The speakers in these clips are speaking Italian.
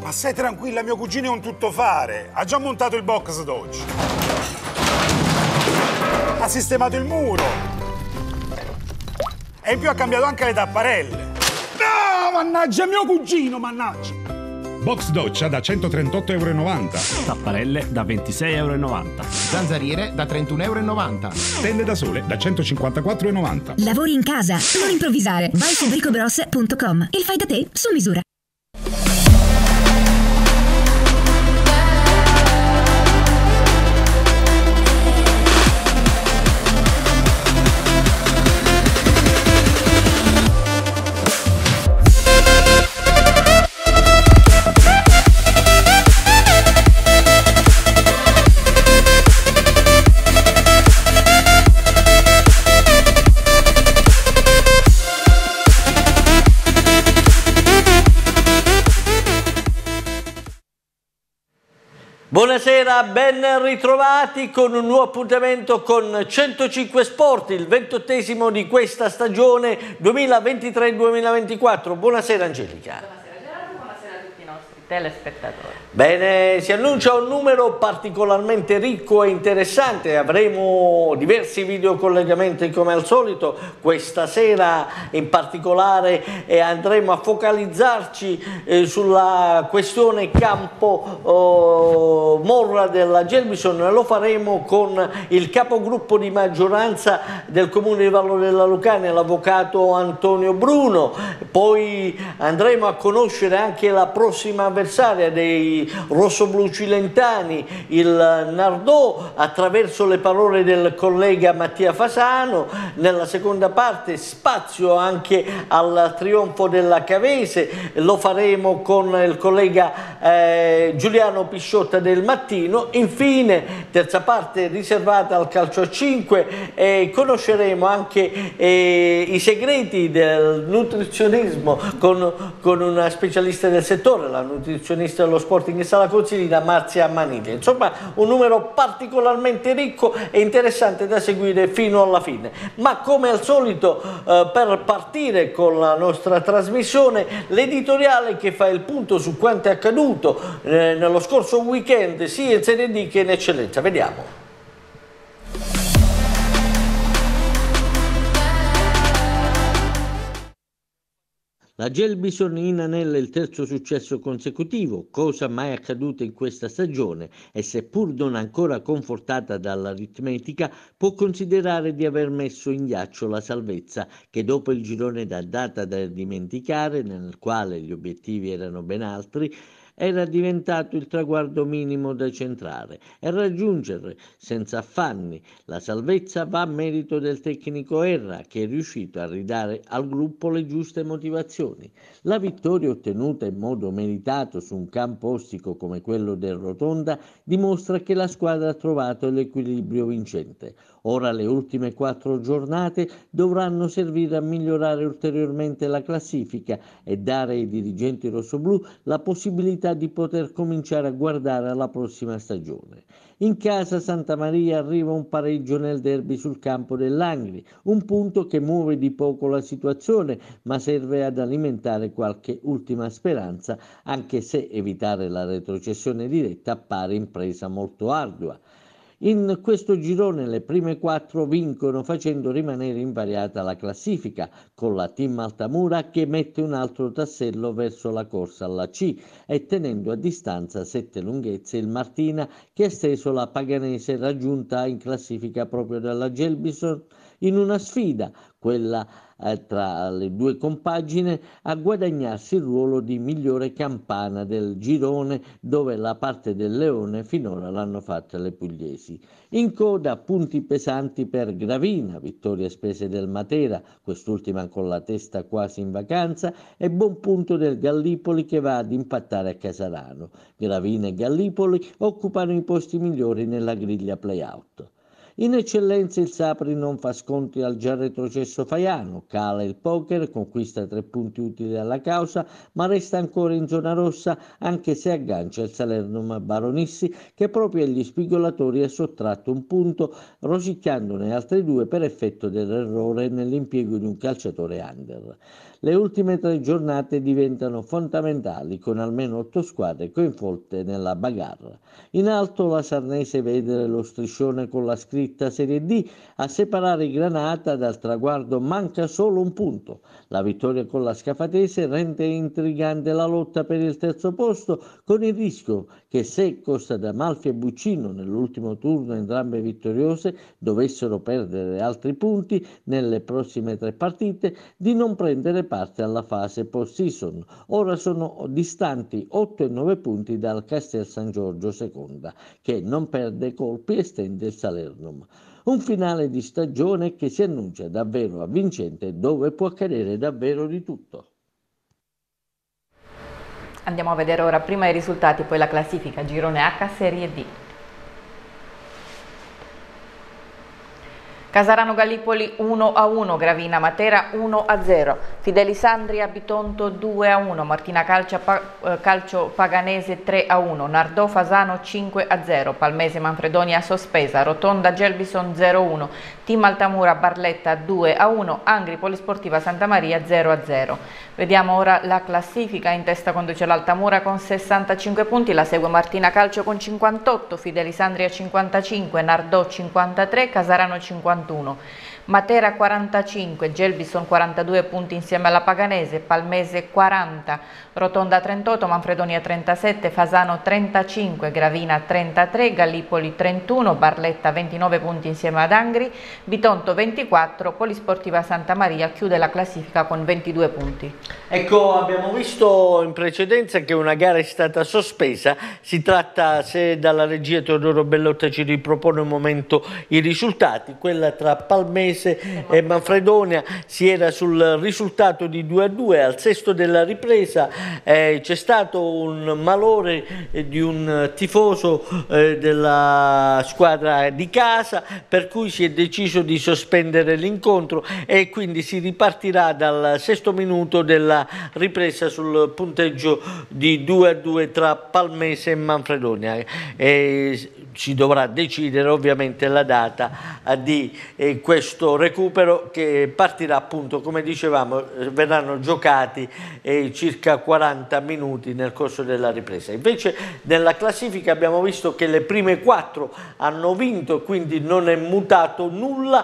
Ma stai tranquilla, mio cugino è un tuttofare. Ha già montato il box Dodge. Ha sistemato il muro. E in più ha cambiato anche le tapparelle. No, mannaggia, mio cugino, mannaggia. Box doccia da 138,90 €. Tapparelle da 26,90 €. Zanzariere da 31,90 €. Tende da sole da 154,90 €. Lavori in casa? Non improvvisare. Vai su bricobros.com. Il fai da te su misura. Buonasera, ben ritrovati con un nuovo appuntamento con 105 Sport, il 28esimo di questa stagione 2023-2024. Buonasera Angelica. Buonasera Gerardo, buonasera a tutti i nostri telespettatori. Bene, si annuncia un numero particolarmente ricco e interessante, avremo diversi videocollegamenti come al solito, questa sera in particolare andremo a focalizzarci sulla questione campo Morra della Gelbison, lo faremo con il capogruppo di maggioranza del comune di Vallo della Lucania, l'avvocato Antonio Bruno, poi andremo a conoscere anche la prossima avversaria dei rossoblu cilentani, il Nardò, attraverso le parole del collega Mattia Fasano. Nella seconda parte spazio anche al trionfo della Cavese, lo faremo con il collega Giuliano Pisciotta del Mattino. Infine terza parte riservata al calcio a 5, conosceremo anche i segreti del nutrizionismo con una specialista del settore, la nutrizionista dello Sporting Sala Consilina, Marzia Maniglia. Insomma, un numero particolarmente ricco e interessante da seguire fino alla fine. Ma come al solito, per partire con la nostra trasmissione, l'editoriale che fa il punto su quanto è accaduto nello scorso weekend sia in Serie D che in Eccellenza. Vediamo. La Gelbison inanella il terzo successo consecutivo, cosa mai accaduta in questa stagione, e seppur non ancora confortata dall'aritmetica, può considerare di aver messo in ghiaccio la salvezza che dopo il girone d'andata da dimenticare, nel quale gli obiettivi erano ben altri, era diventato il traguardo minimo da centrare e raggiungere senza affanni. La salvezza va a merito del tecnico Erra, che è riuscito a ridare al gruppo le giuste motivazioni. La vittoria ottenuta in modo meritato su un campo ostico come quello del Rotonda dimostra che la squadra ha trovato l'equilibrio vincente. Ora le ultime 4 giornate dovranno servire a migliorare ulteriormente la classifica e dare ai dirigenti rossoblù la possibilità di poter cominciare a guardare alla prossima stagione. In casa Santa Maria arriva un pareggio nel derby sul campo dell'Angri, un punto che muove di poco la situazione, ma serve ad alimentare qualche ultima speranza, anche se evitare la retrocessione diretta appare impresa molto ardua. In questo girone le prime 4 vincono facendo rimanere invariata la classifica, con la Team Altamura che mette un altro tassello verso la corsa alla C e tenendo a distanza 7 lunghezze il Martina, che ha steso la Paganese raggiunta in classifica proprio dalla Gelbison in una sfida, quella tra le due compagine, a guadagnarsi il ruolo di migliore campana del girone, dove la parte del Leone finora l'hanno fatta le pugliesi. In coda punti pesanti per Gravina, vittorie a spese del Matera, quest'ultima con la testa quasi in vacanza, e buon punto del Gallipoli che va ad impattare a Casarano. Gravina e Gallipoli occupano i posti migliori nella griglia play-out. In Eccellenza il Sapri non fa sconti al già retrocesso Faiano, cala il poker, conquista 3 punti utili alla causa, ma resta ancora in zona rossa anche se aggancia il Salernum Baronissi, che proprio agli spigolatori ha sottratto un punto, rosicchiandone altri 2 per effetto dell'errore nell'impiego di un calciatore under. Le ultime 3 giornate diventano fondamentali con almeno 8 squadre coinvolte nella bagarre. In alto la Sarnese vede lo striscione con la scritta Serie D, a separare i Granata dal traguardo manca solo un punto. La vittoria con la Scafatese rende intrigante la lotta per il terzo posto, con il rischio che se Costa d'Amalfi e Buccino nell'ultimo turno entrambe vittoriose dovessero perdere altri punti nelle prossime 3 partite, di non prendere parte alla fase post-season. Ora sono distanti 8 e 9 punti dal Castel San Giorgio Seconda, che non perde colpi e stende il Salernum. Un finale di stagione che si annuncia davvero avvincente, dove può accadere davvero di tutto. Andiamo a vedere ora prima i risultati, poi la classifica girone H Serie D. Casarano Gallipoli 1-1, Gravina Matera 1-0, Fidelisandria Bitonto 2-1, Martina Calcio Paganese 3-1, Nardò Fasano 5-0, Palmese Manfredonia sospesa, Rotonda Gelbison 0-1, Team Altamura Barletta 2-1, Angri Polisportiva Santa Maria 0-0. Vediamo ora la classifica. In testa conduce l'Altamura con 65 punti, la segue Martina Calcio con 58, Fidelisandria 55, Nardò 53, Casarano 51. Matera 45, Gelbison 42 punti insieme alla Paganese, Palmese 40, Rotonda 38, Manfredonia 37, Fasano 35, Gravina 33, Gallipoli 31, Barletta 29 punti insieme ad Angri, Bitonto 24, Polisportiva Santa Maria chiude la classifica con 22 punti. Ecco, abbiamo visto in precedenza che una gara è stata sospesa. Si tratta, se dalla regia Teodoro Bellotta ci ripropone un momento i risultati, quella tra Palmese e Manfredonia si era sul risultato di 2-2. Al sesto della ripresa c'è stato un malore di un tifoso della squadra di casa, per cui si è deciso di sospendere l'incontro e quindi si ripartirà dal sesto minuto della ripresa sul punteggio di 2-2 tra Palmese e Manfredonia. Si dovrà decidere ovviamente la data di questo recupero, che partirà appunto, come dicevamo, verranno giocati circa 40 minuti nel corso della ripresa. Invece nella classifica abbiamo visto che le prime 4 hanno vinto, quindi non è mutato nulla,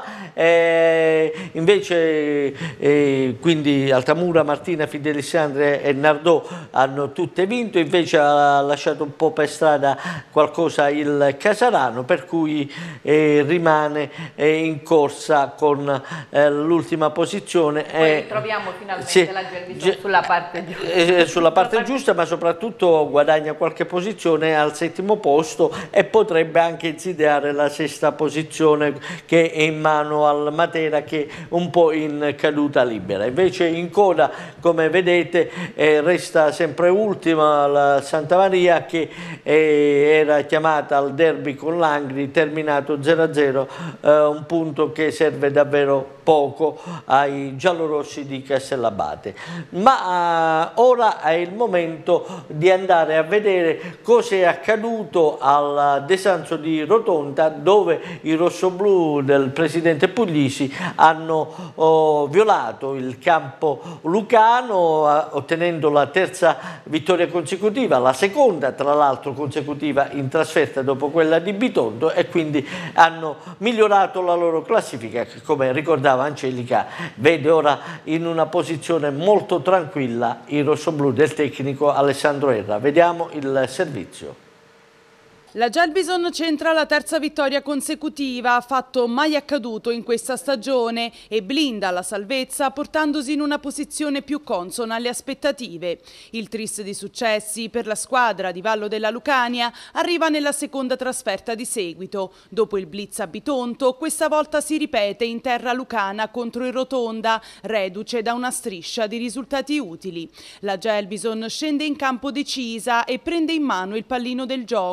invece quindi Altamura, Martina, Fidelisandria e Nardò hanno tutte vinto, invece ha lasciato un po' per strada qualcosa il Casarano, per cui rimane in corsa con l'ultima posizione. Poi troviamo finalmente la Gelbison sulla parte giusta. Sulla parte giusta, ma soprattutto guadagna qualche posizione al settimo posto e potrebbe anche insidiare la sesta posizione che è in mano al Matera, che è un po' in caduta libera. Invece in coda, come vedete, resta sempre ultima la Santa Maria, che era chiamata al derby con l'Angri, terminato 0-0, un punto che serve davvero poco ai giallorossi di Castellabate. Ma ora è il momento di andare a vedere cosa è accaduto al Desanzo di Rotonda, dove i rossoblù del presidente Puglisi hanno violato il campo lucano, ottenendo la terza vittoria consecutiva, la seconda tra l'altro consecutiva in trasferta dopo quella di Bitonto, e quindi hanno migliorato la loro classifica, che, come ricordava Angelica, vede ora in una posizione molto tranquilla i rossoblù del tecnico Alessandro Erra. Vediamo il servizio. La Gelbison centra la terza vittoria consecutiva, fatto mai accaduto in questa stagione, e blinda la salvezza portandosi in una posizione più consona alle aspettative. Il tris di successi per la squadra di Vallo della Lucania arriva nella seconda trasferta di seguito. Dopo il blitz a Bitonto, questa volta si ripete in terra lucana contro il Rotonda, reduce da una striscia di risultati utili. La Gelbison scende in campo decisa e prende in mano il pallino del gioco,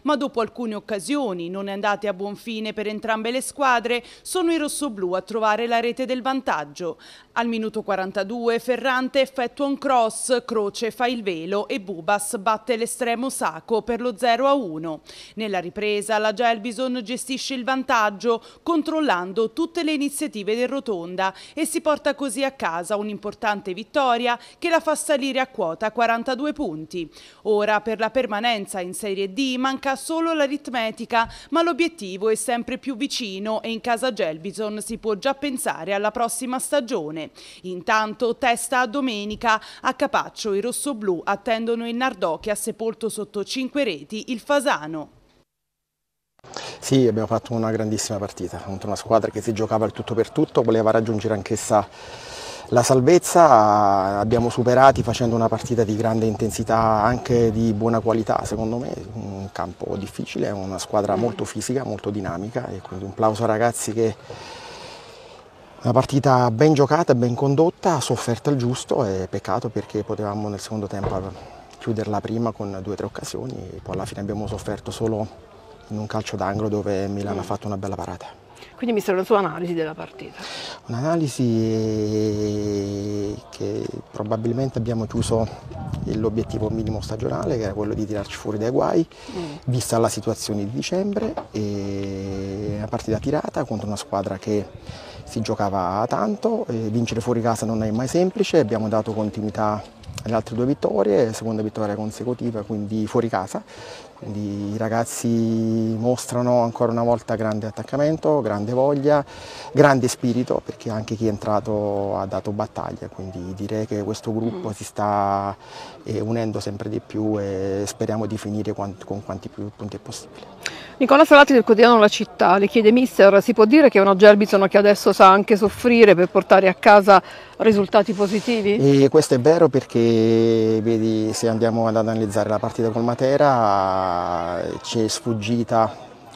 ma dopo alcune occasioni non andate a buon fine per entrambe le squadre, sono i rossoblù a trovare la rete del vantaggio. Al minuto 42 Ferrante effettua un cross, Croce fa il velo e Bubas batte l'estremo Sacco per lo 0-1. Nella ripresa la Gelbison gestisce il vantaggio controllando tutte le iniziative del Rotonda e si porta così a casa un'importante vittoria che la fa salire a quota 42 punti. Ora per la permanenza in Serie D manca solo l'aritmetica, ma l'obiettivo è sempre più vicino e in casa Gelbison si può già pensare alla prossima stagione. Intanto, testa a domenica, a Capaccio i rossoblù attendono il Nardò che ha sepolto sotto 5 reti il Fasano. Sì, abbiamo fatto una grandissima partita contro una squadra che si giocava il tutto per tutto, voleva raggiungere anch'essa la salvezza, abbiamo superati facendo una partita di grande intensità, anche di buona qualità secondo me, un campo difficile, una squadra molto fisica, molto dinamica e quindi un plauso ai ragazzi che una partita ben giocata, ben condotta, ha sofferto il giusto e peccato perché potevamo nel secondo tempo chiuderla prima con 2 o 3 occasioni e poi alla fine abbiamo sofferto solo in un calcio d'angolo dove Milan ha fatto una bella parata. Quindi mister, la sua analisi della partita? Un'analisi che probabilmente abbiamo chiuso l'obiettivo minimo stagionale, che era quello di tirarci fuori dai guai, vista la situazione di dicembre, e una partita tirata contro una squadra che si giocava tanto, vincere fuori casa non è mai semplice, abbiamo dato continuità alle altre 2 vittorie, seconda vittoria consecutiva, quindi fuori casa. Quindi i ragazzi mostrano ancora una volta grande attaccamento, grande voglia, grande spirito, perché anche chi è entrato ha dato battaglia, quindi direi che questo gruppo si sta unendo sempre di più e speriamo di finire con quanti più punti è possibile. Nicola Salati del quotidiano La Città le chiede: mister, si può dire che è una Gelbison che adesso sa anche soffrire per portare a casa risultati positivi? E questo è vero perché vedi, se andiamo ad analizzare la partita col Matera ci è sfuggita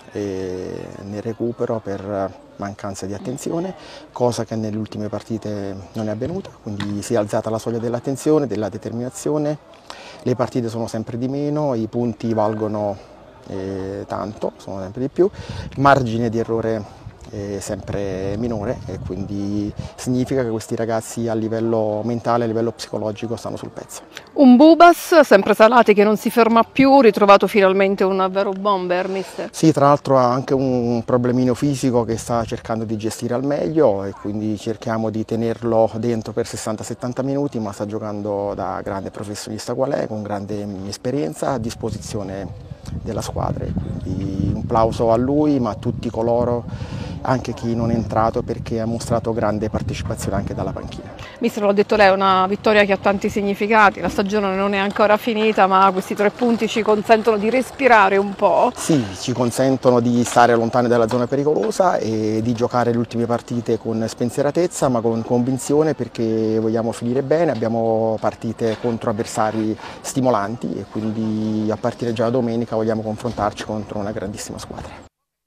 nel recupero per mancanza di attenzione, cosa che nelle ultime partite non è avvenuta, quindi si è alzata la soglia dell'attenzione, della determinazione, le partite sono sempre di meno, i punti valgono tanto, sono sempre di più, margine di errore è sempre minore e quindi significa che questi ragazzi a livello mentale, a livello psicologico stanno sul pezzo. Un Bubas, sempre Salati, che non si ferma più, ritrovato finalmente un vero bomber, mister? Sì, tra l'altro ha anche un problemino fisico che sta cercando di gestire al meglio e quindi cerchiamo di tenerlo dentro per 60-70 minuti, ma sta giocando da grande professionista qual è, con grande esperienza, a disposizione della squadra, quindi un plauso a lui ma a tutti coloro, anche chi non è entrato, perché ha mostrato grande partecipazione anche dalla panchina. Mister, l'ho detto lei, è una vittoria che ha tanti significati, la stagione non è ancora finita ma questi 3 punti ci consentono di respirare un po'. Sì, ci consentono di stare lontani dalla zona pericolosa e di giocare le ultime partite con spensieratezza ma con convinzione, perché vogliamo finire bene, abbiamo partite contro avversari stimolanti e quindi a partire già da domenica vogliamo confrontarci contro una grandissima squadra.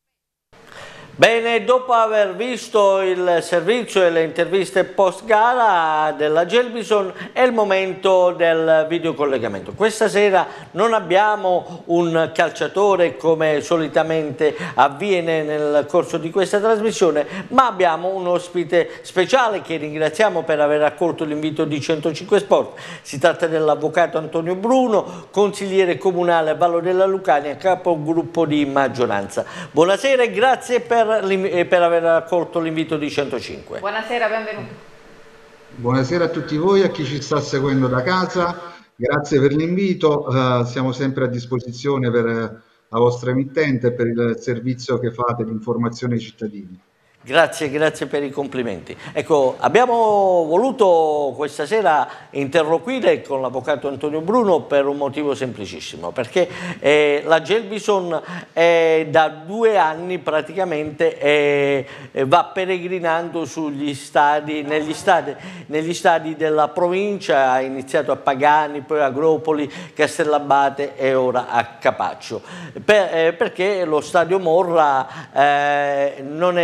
Bene, dopo aver visto il servizio e le interviste post gara della Gelbison è il momento del videocollegamento. Questa sera non abbiamo un calciatore come solitamente avviene nel corso di questa trasmissione, ma abbiamo un ospite speciale che ringraziamo per aver accolto l'invito di 105 Sport. Si tratta dell'avvocato Antonio Bruno, consigliere comunale a Vallo della Lucania, capogruppo di maggioranza. Buonasera e grazie per aver accolto l'invito di 105. Buonasera, benvenuto. Buonasera a tutti voi, a chi ci sta seguendo da casa, grazie per l'invito, siamo sempre a disposizione per la vostra emittente e per il servizio che fate di informazione ai cittadini. Grazie, grazie per i complimenti. Ecco, abbiamo voluto questa sera interloquire con l'avvocato Antonio Bruno per un motivo semplicissimo, perché la Gelbison da 2 anni praticamente va peregrinando negli stadi della provincia, ha iniziato a Pagani, poi a Agropoli, Castellabate e ora a Capaccio, perché lo stadio Morra non era adatto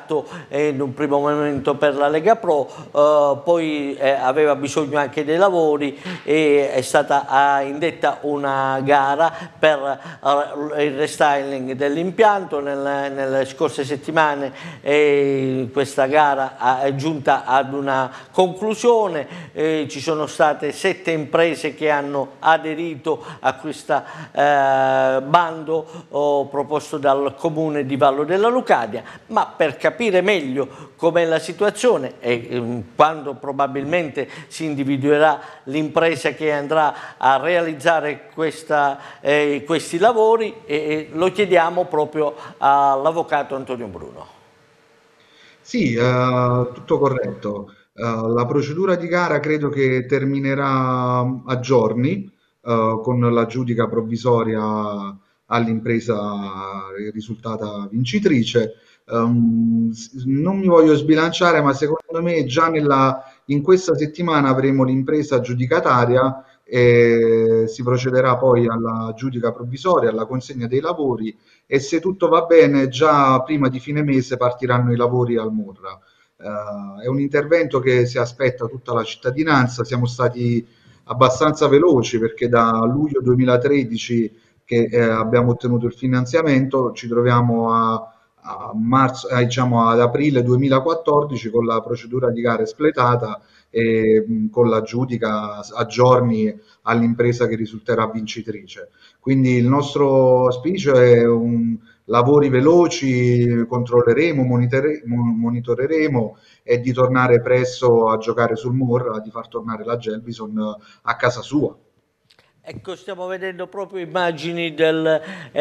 atto in un primo momento per la Lega Pro, poi aveva bisogno anche dei lavori e è stata indetta una gara per il restyling dell'impianto. Nelle scorse settimane questa gara è giunta ad una conclusione, ci sono state 7 imprese che hanno aderito a questa bando proposto dal comune di Vallo della Lucania, ma per capire meglio com'è la situazione e quando probabilmente si individuerà l'impresa che andrà a realizzare questi lavori, lo chiediamo proprio all'avvocato Antonio Bruno. Sì, tutto corretto. La procedura di gara credo che terminerà a giorni con la giudica provvisoria all'impresa risultata vincitrice. Non mi voglio sbilanciare, ma secondo me già in questa settimana avremo l'impresa aggiudicataria e si procederà poi alla giudica provvisoria, alla consegna dei lavori e se tutto va bene già prima di fine mese partiranno i lavori al Morra. È un intervento che si aspetta tutta la cittadinanza, siamo stati abbastanza veloci perché da luglio 2013 che abbiamo ottenuto il finanziamento, ci troviamo diciamo ad aprile 2014 con la procedura di gara espletata e con la giudica a giorni all'impresa che risulterà vincitrice. Quindi il nostro auspicio è lavori veloci, controlleremo, monitoreremo e di tornare presto a giocare sul Morra, di far tornare la Gelbison a casa sua. Ecco, stiamo vedendo proprio immagini del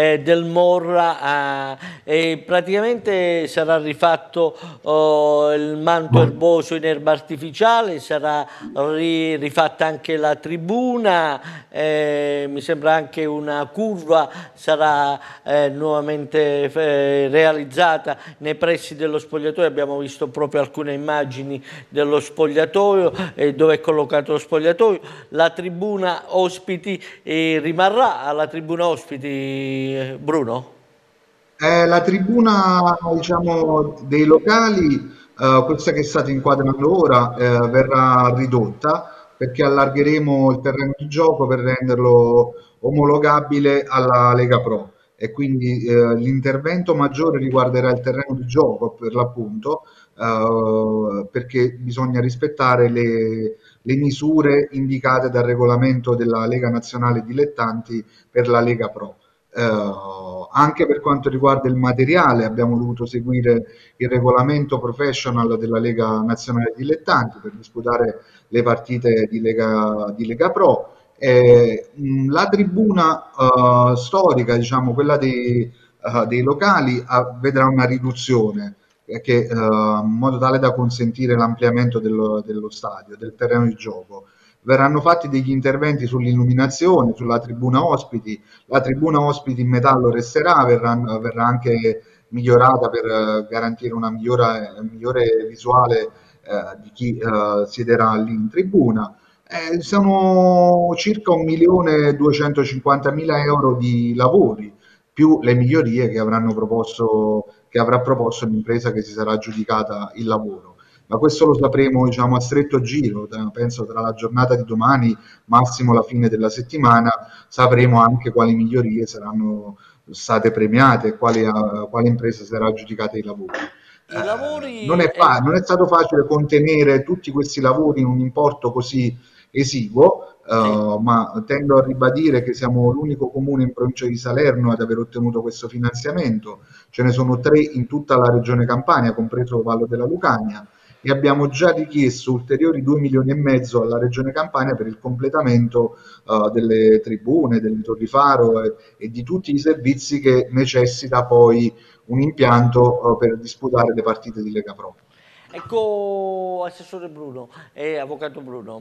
Morra e praticamente sarà rifatto il manto erboso in erba artificiale, sarà rifatta anche la tribuna, mi sembra anche una curva sarà nuovamente realizzata nei pressi dello spogliatoio. Abbiamo visto proprio alcune immagini dello spogliatoio dove è collocato lo spogliatoio. La tribuna ospiti rimarrà alla tribuna ospiti, Bruno? La tribuna, diciamo, dei locali, questa che state inquadrando ora, verrà ridotta perché allargheremo il terreno di gioco per renderlo omologabile alla Lega Pro e quindi l'intervento maggiore riguarderà il terreno di gioco per l'appunto, perché bisogna rispettare le misure indicate dal regolamento della Lega Nazionale Dilettanti per la Lega Pro. Anche per quanto riguarda il materiale abbiamo dovuto seguire il regolamento professional della Lega Nazionale Dilettanti per disputare le partite di Lega Pro. La tribuna storica, diciamo quella dei locali, vedrà una riduzione in modo tale da consentire l'ampliamento dello stadio, del terreno di gioco. Verranno fatti degli interventi sull'illuminazione, sulla tribuna ospiti. La tribuna ospiti in metallo resterà, verrà anche migliorata per garantire una migliore visuale di chi siederà lì in tribuna. Sono circa 1.250.000 euro di lavori, più le migliorie che avrà proposto l'impresa che si sarà aggiudicata il lavoro. Ma questo lo sapremo, diciamo, a stretto giro, penso tra la giornata di domani, massimo la fine della settimana, sapremo anche quali migliorie saranno state premiate e quale impresa sarà aggiudicata i lavori. Non è stato facile contenere tutti questi lavori in un importo così esiguo, ma tendo a ribadire che siamo l'unico comune in provincia di Salerno ad aver ottenuto questo finanziamento. Ce ne sono 3 in tutta la regione Campania, compreso Vallo della Lucania, e abbiamo già richiesto ulteriori 2,5 milioni alla regione Campania per il completamento delle tribune, delle torri faro e di tutti i servizi che necessita poi un impianto per disputare le partite di Lega Pro. Ecco, Assessore Bruno e Avvocato Bruno,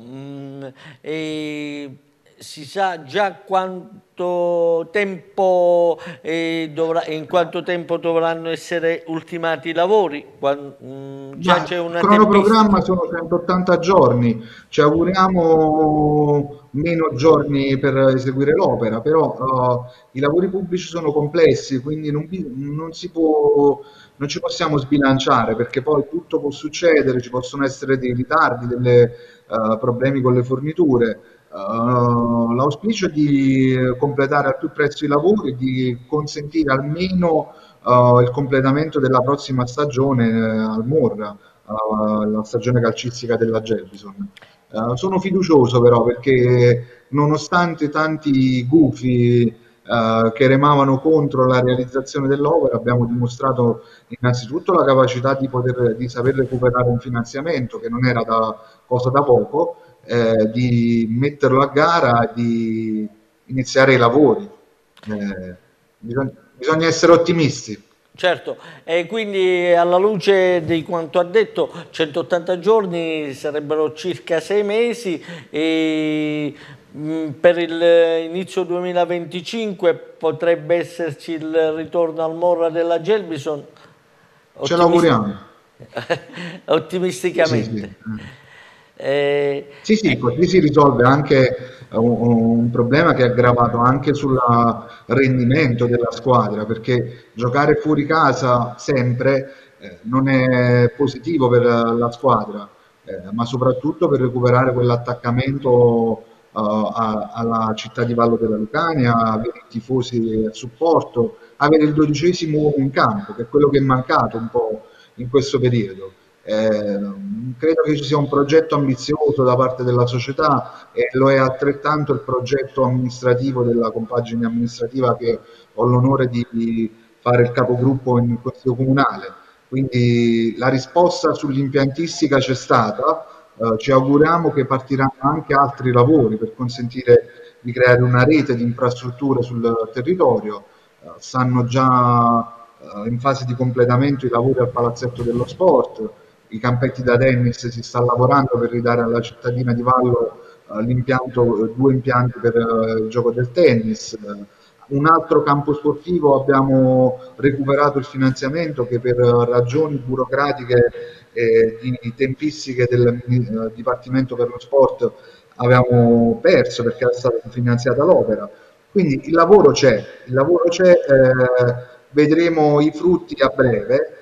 si sa già quanto tempo in quanto tempo dovranno essere ultimati i lavori? Già c'è una il cronoprogramma sono 180 giorni, ci auguriamo meno giorni per eseguire l'opera, però i lavori pubblici sono complessi, quindi non non ci possiamo sbilanciare perché poi tutto può succedere, ci possono essere dei ritardi, dei problemi con le forniture. L'auspicio è di completare al più presto i lavori, di consentire almeno il completamento della prossima stagione al Morra, la stagione calcistica della Gelbison. Sono fiducioso però perché nonostante tanti gufi che remavano contro la realizzazione dell'opera, abbiamo dimostrato innanzitutto la capacità di saper recuperare un finanziamento che non era cosa da poco, di metterlo a gara e di iniziare i lavori. Bisogna essere ottimisti. Certo, e quindi alla luce di quanto ha detto, 180 giorni sarebbero circa 6 mesi e per l'inizio 2025 potrebbe esserci il ritorno al Morra della Gelbison? Ce l'auguriamo. Ottimisticamente. Sì, così si risolve anche un problema che è aggravato anche sul rendimento della squadra, perché giocare fuori casa sempre non è positivo per la squadra, ma soprattutto per recuperare quell'attaccamento alla città di Vallo della Lucania, avere i tifosi a supporto, avere il 12° uomo in campo, che è quello che è mancato un po' in questo periodo. Credo che ci sia un progetto ambizioso da parte della società e lo è altrettanto il progetto amministrativo della compagine amministrativa che ho l'onore di fare il capogruppo in consiglio comunale. Quindi la risposta sull'impiantistica c'è stata, ci auguriamo che partiranno anche altri lavori per consentire di creare una rete di infrastrutture sul territorio. Stanno già in fase di completamento i lavori al Palazzetto dello Sport, i campetti da tennis, si sta lavorando per ridare alla cittadina di Vallo due impianti per il gioco del tennis. Un altro campo sportivo abbiamo recuperato il finanziamento che per ragioni burocratiche e di tempistiche del Dipartimento per lo Sport avevamo perso perché era stata finanziata l'opera. Quindi il lavoro c'è, vedremo i frutti a breve.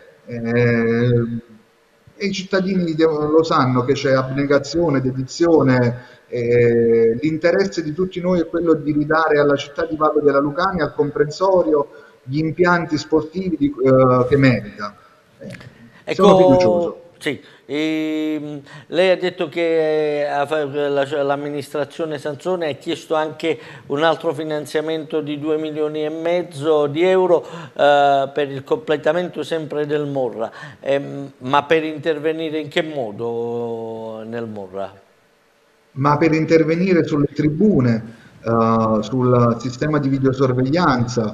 E i cittadini lo sanno che c'è abnegazione, dedizione, l'interesse di tutti noi è quello di ridare alla città di Vallo della Lucania, al comprensorio, gli impianti sportivi che merita. Sono fiducioso. Sì, lei ha detto che l'amministrazione Sansone ha chiesto anche un altro finanziamento di 2,5 milioni di euro per il completamento sempre del Morra, ma per intervenire in che modo nel Morra? Ma per intervenire sulle tribune, sul sistema di videosorveglianza,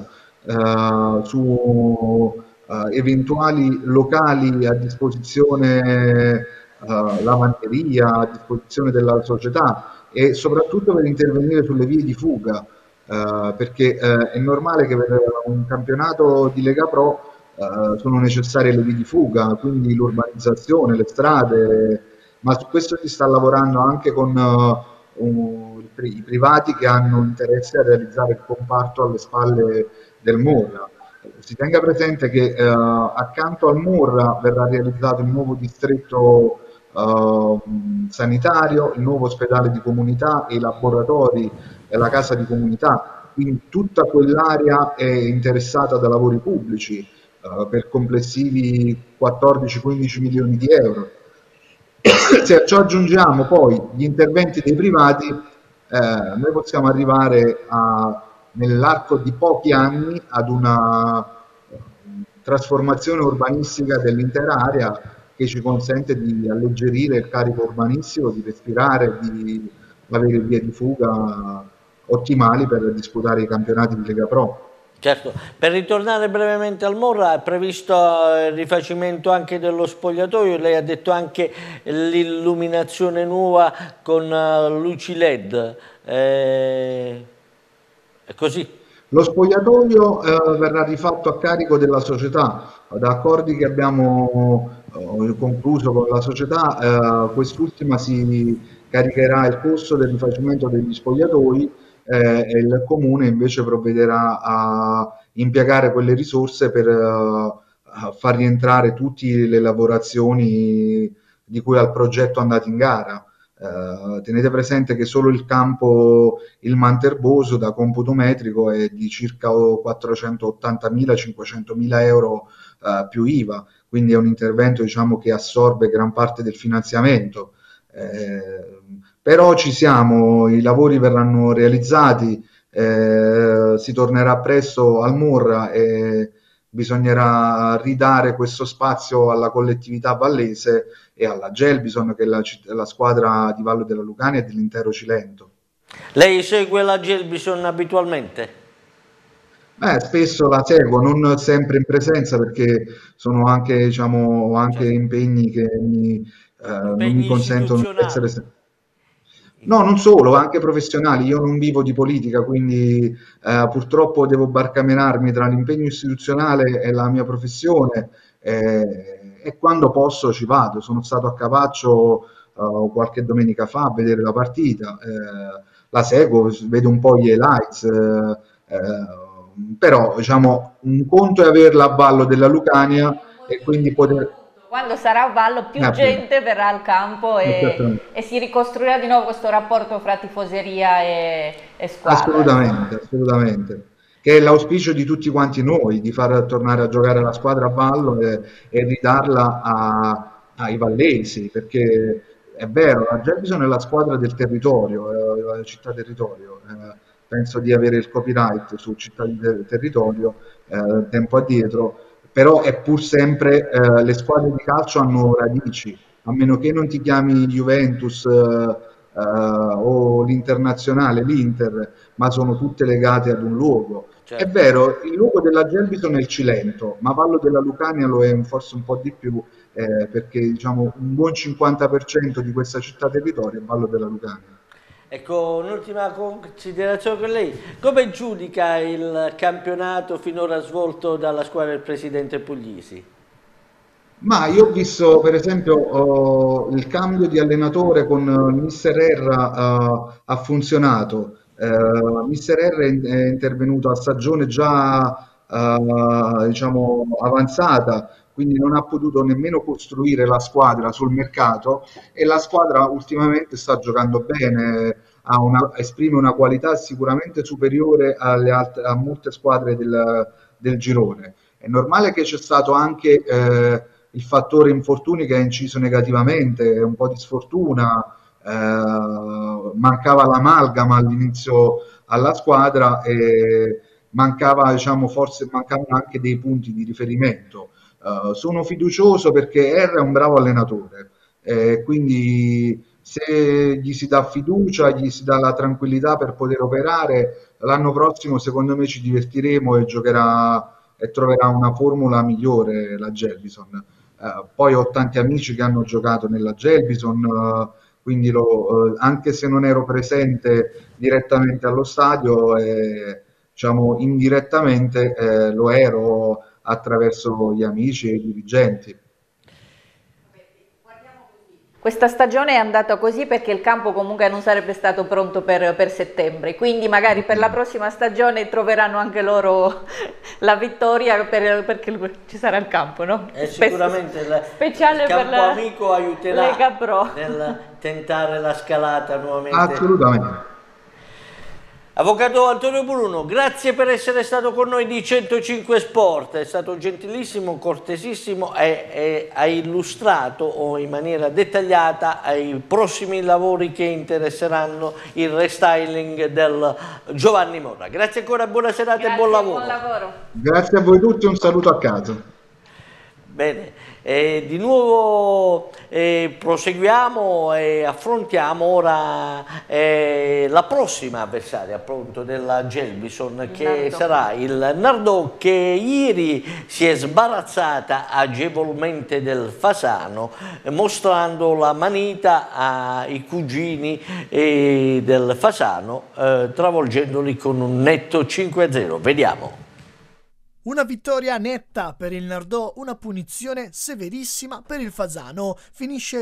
su eventuali locali a disposizione, lavanderia a disposizione della società e soprattutto per intervenire sulle vie di fuga, perché è normale che per un campionato di Lega Pro sono necessarie le vie di fuga, quindi l'urbanizzazione, le strade, ma su questo si sta lavorando anche con i privati che hanno interesse a realizzare il comparto alle spalle del Morra. Si tenga presente che accanto al Morra verrà realizzato il nuovo distretto sanitario, il nuovo ospedale di comunità e i laboratori e la casa di comunità, quindi tutta quell'area è interessata da lavori pubblici per complessivi 14-15 milioni di euro. Se a ciò aggiungiamo poi gli interventi dei privati, noi possiamo arrivare nell'arco di pochi anni ad una trasformazione urbanistica dell'intera area che ci consente di alleggerire il carico urbanistico, di respirare, di avere vie di fuga ottimali per disputare i campionati di Lega Pro. Certo, per ritornare brevemente al Morra è previsto il rifacimento anche dello spogliatoio, lei ha detto anche l'illuminazione nuova con luci LED, è così? Lo spogliatoio verrà rifatto a carico della società, da accordi che abbiamo concluso con la società, quest'ultima si caricherà il costo del rifacimento degli spogliatoi e il comune invece provvederà a impiegare quelle risorse per a far rientrare tutte le lavorazioni di cui al progetto andate in gara. Tenete presente che solo il campo il Manterboso da computo metrico è di circa 480.000-500.000 euro più IVA, quindi è un intervento, diciamo, che assorbe gran parte del finanziamento. Però ci siamo, i lavori verranno realizzati, si tornerà presto al Murra e bisognerà ridare questo spazio alla collettività vallese e alla Gelbison, che è la squadra di Vallo della Lucania e dell'intero Cilento. Lei segue la Gelbison abitualmente? Spesso la seguo, non sempre in presenza, perché sono anche, diciamo, anche impegni che non mi consentono di essere sempre. No, non solo, anche professionali. Io non vivo di politica, quindi purtroppo devo barcamenarmi tra l'impegno istituzionale e la mia professione, e quando posso ci vado. Sono stato a Capaccio qualche domenica fa a vedere la partita, la seguo, vedo un po' gli highlights, però diciamo un conto è averla a Vallo della Lucania e quindi poter... Quando sarà a Vallo più gente verrà al campo e si ricostruirà di nuovo questo rapporto fra tifoseria e squadra. Assolutamente, assolutamente. Che è l'auspicio di tutti quanti noi, di far tornare a giocare la squadra a Vallo e ridarla ai vallesi, perché è vero, la Gelbison è la squadra del territorio, la città territorio. Penso di avere il copyright su città del territorio tempo addietro. Però è pur sempre, le squadre di calcio hanno radici, a meno che non ti chiami Juventus o l'Internazionale, l'Inter, ma sono tutte legate ad un luogo. Certo. È vero, il luogo della Gelbison è il Cilento, ma Vallo della Lucania lo è forse un po' di più, perché diciamo un buon 50% di questa città territorio è Vallo della Lucania. Ecco, un'ultima considerazione per lei. Come giudica il campionato finora svolto dalla squadra del presidente Puglisi? Ma io ho visto per esempio il cambio di allenatore con Mister Erra ha funzionato. Mister Erra è intervenuto a stagione già diciamo avanzata, quindi non ha potuto nemmeno costruire la squadra sul mercato, e la squadra ultimamente sta giocando bene, esprime una qualità sicuramente superiore a molte squadre del girone. È normale che c'è stato anche il fattore infortuni che ha inciso negativamente, un po' di sfortuna, mancava l'amalgama all'inizio alla squadra e diciamo, forse mancavano anche dei punti di riferimento. Sono fiducioso perché R è un bravo allenatore, quindi se gli si dà fiducia, gli si dà la tranquillità per poter operare, l'anno prossimo secondo me ci divertiremo e giocherà e troverà una formula migliore la Gelbison. Poi ho tanti amici che hanno giocato nella Gelbison, quindi anche se non ero presente direttamente allo stadio, diciamo indirettamente lo ero attraverso gli amici e i dirigenti. Questa stagione è andata così perché il campo comunque non sarebbe stato pronto per settembre, quindi magari per la prossima stagione troveranno anche loro la vittoria perché ci sarà il campo, no? Sicuramente speciale il campo per la amico aiuterà Lega Pro nel tentare la scalata nuovamente. Assolutamente. Avvocato Antonio Bruno, grazie per essere stato con noi di 105 Sport, è stato gentilissimo, cortesissimo e ha illustrato in maniera dettagliata i prossimi lavori che interesseranno il restyling del Giovanni Morra. Grazie ancora, buona serata e buon lavoro. Buon lavoro. Grazie a voi tutti, un saluto a casa. Bene, di nuovo proseguiamo e affrontiamo ora la prossima avversaria appunto della Gelbison, che sarà il Nardò, che ieri si è sbarazzata agevolmente del Fasano, mostrando la manita ai cugini del Fasano, travolgendoli con un netto 5-0. Vediamo. Una vittoria netta per il Nardò, una punizione severissima per il Fasano. Finisce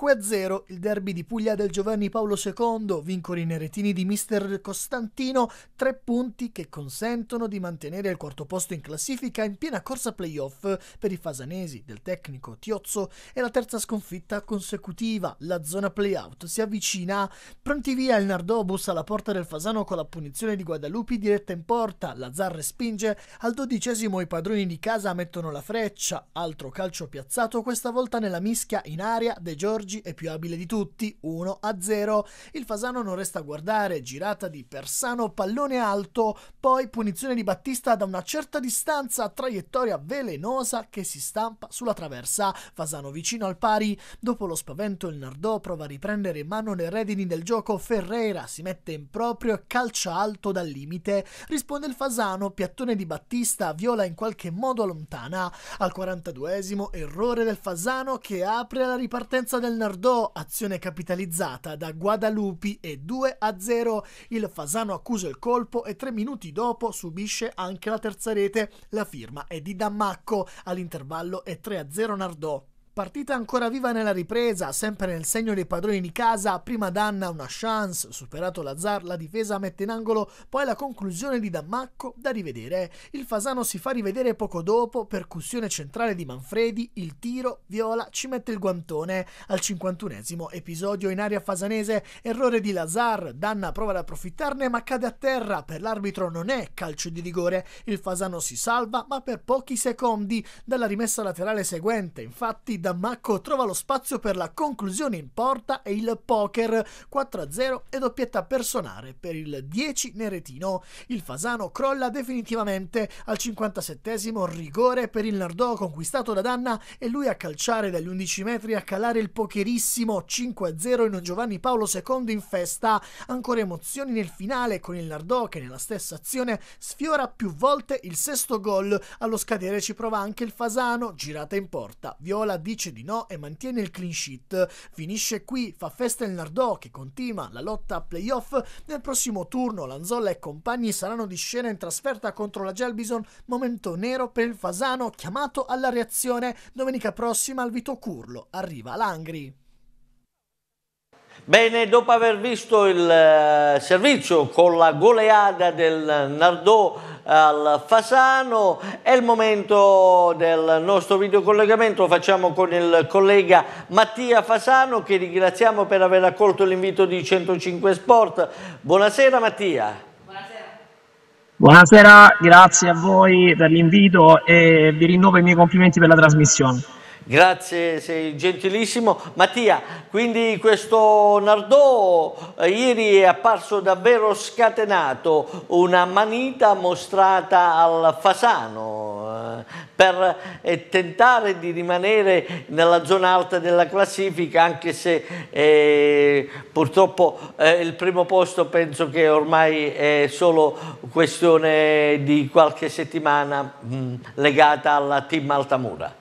5-0 il derby di Puglia del Giovanni Paolo II, vincono i neretini di mister Costantino, 3 punti che consentono di mantenere il quarto posto in classifica in piena corsa playoff per i fasanesi del tecnico Tiozzo. È la terza sconfitta consecutiva, la zona playout si avvicina, pronti via il Nardò bussa alla porta del Fasano con la punizione di Guadalupi diretta in porta, Lazzar respinge, al 12° i padroni di casa mettono la freccia, altro calcio piazzato, questa volta nella mischia in aria, De Giorgi è più abile di tutti, 1-0, il Fasano non resta a guardare, girata di Persano, pallone alto, poi punizione di Battista da una certa distanza, traiettoria velenosa che si stampa sulla traversa, Fasano vicino al pari, dopo lo spavento il Nardò prova a riprendere in mano le redini del gioco, Ferreira si mette in proprio e calcia alto dal limite, risponde il Fasano, piattone di Battista, Viola in qualche modo lontana, al 42° errore del Fasano che apre la ripartenza del Nardò, azione capitalizzata da Guadalupi e 2-0, il Fasano accusa il colpo e 3 minuti dopo subisce anche la terza rete, la firma è di Dammacco, all'intervallo è 3-0 Nardò. Partita ancora viva nella ripresa, sempre nel segno dei padroni di casa, prima Danna una chance, superato Lazzar, la difesa mette in angolo, poi la conclusione di Dammacco da rivedere. Il Fasano si fa rivedere poco dopo, percussione centrale di Manfredi, il tiro, Viola ci mette il guantone. Al 51° episodio in area fasanese, errore di Lazzar, Danna prova ad approfittarne ma cade a terra, per l'arbitro non è calcio di rigore, il Fasano si salva ma per pochi secondi dalla rimessa laterale seguente, infatti Dammacco trova lo spazio per la conclusione in porta e il poker, 4-0 e doppietta personale per il 10 neretino. Il Fasano crolla definitivamente, al 57° rigore per il Nardò conquistato da Danna e lui a calciare dagli 11 metri a calare il pokerissimo, 5-0 in un Giovanni Paolo II in festa. Ancora emozioni nel finale con il Nardò che nella stessa azione sfiora più volte il 6° gol, allo scadere ci prova anche il Fasano, girata in porta, Viola dice di no e mantiene il clean sheet. Finisce qui, fa festa il Nardò che continua la lotta a playoff. Nel prossimo turno Lanzolla e compagni saranno di scena in trasferta contro la Gelbison, momento nero per il Fasano chiamato alla reazione. Domenica prossima al Vito Curlo arriva l'Angri. Bene, dopo aver visto il servizio con la goleada del Nardò al Fasano, è il momento del nostro videocollegamento. Lo facciamo con il collega Mattia Fasano, che ringraziamo per aver accolto l'invito di 105 Sport. Buonasera Mattia. Buonasera, grazie a voi per l'invito e vi rinnovo i miei complimenti per la trasmissione. Grazie, sei gentilissimo. Mattia, quindi questo Nardò ieri è apparso davvero scatenato, una manita mostrata al Fasano per tentare di rimanere nella zona alta della classifica, anche se purtroppo il primo posto penso che ormai è solo questione di qualche settimana legata alla team Altamura.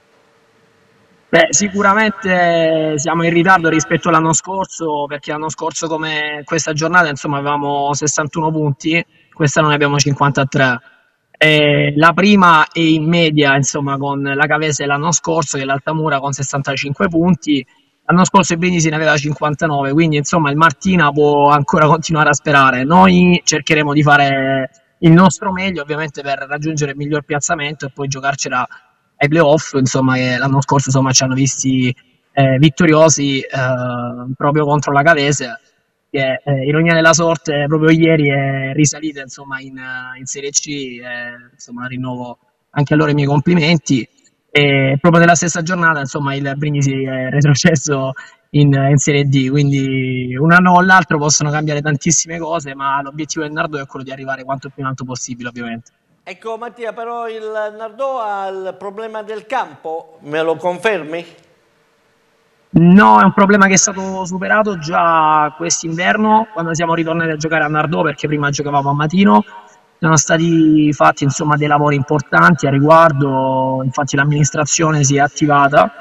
Beh, sicuramente siamo in ritardo rispetto all'anno scorso, perché l'anno scorso come questa giornata insomma avevamo 61 punti, quest'anno ne abbiamo 53. La prima è in media insomma con la Cavese l'anno scorso, che è l'Altamura con 65 punti, l'anno scorso il Brindisi ne aveva 59, quindi insomma il Martina può ancora continuare a sperare. Noi cercheremo di fare il nostro meglio ovviamente per raggiungere il miglior piazzamento e poi giocarcela ai playoff, insomma, che l'anno scorso insomma ci hanno visti vittoriosi proprio contro la Cavese, che ironia della sorte proprio ieri è risalita insomma in Serie C, insomma rinnovo anche a loro i miei complimenti, e proprio nella stessa giornata insomma il Brindisi è retrocesso in Serie D, quindi un anno con l'altro possono cambiare tantissime cose, ma l'obiettivo del Nardò è quello di arrivare quanto più in alto possibile ovviamente. Ecco Mattia, però il Nardò ha il problema del campo, me lo confermi? No, è un problema che è stato superato già quest'inverno, quando siamo ritornati a giocare a Nardò, perché prima giocavamo a Matino. Sono stati fatti insomma dei lavori importanti a riguardo, infatti l'amministrazione si è attivata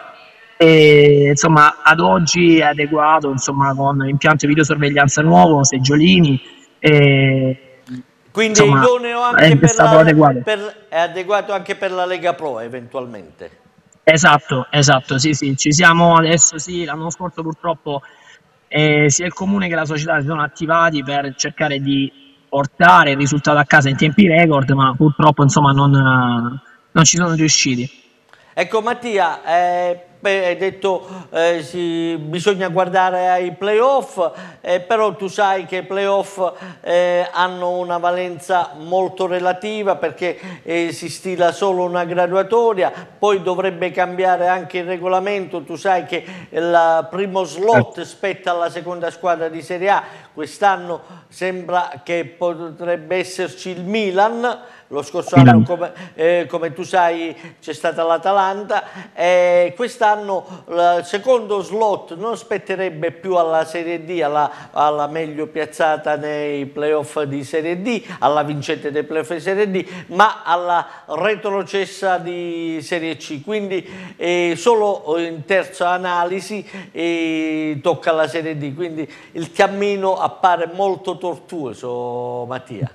e insomma ad oggi è adeguato insomma con impianto di videosorveglianza nuovo, seggiolini e Quindi insomma, è idoneo anche è per stato adeguato. è adeguato anche per la Lega Pro eventualmente. Esatto, sì, ci siamo adesso, sì, l'anno scorso purtroppo sia il comune che la società si sono attivati per cercare di portare il risultato a casa in tempi record, ma purtroppo insomma non ci sono riusciti. Ecco Mattia, hai detto bisogna guardare ai playoff, però tu sai che i playoff hanno una valenza molto relativa perché si stila solo una graduatoria, poi dovrebbe cambiare anche il regolamento, tu sai che il primo slot spetta alla seconda squadra di Serie A, quest'anno sembra che potrebbe esserci il Milan. Lo scorso anno, come tu sai, c'è stata l'Atalanta, quest'anno il secondo slot non spetterebbe più alla Serie D, alla meglio piazzata nei playoff di Serie D, alla vincente dei playoff di Serie D, ma alla retrocessa di Serie C. Quindi solo in terza analisi tocca alla Serie D, quindi il cammino appare molto tortuoso, Mattia.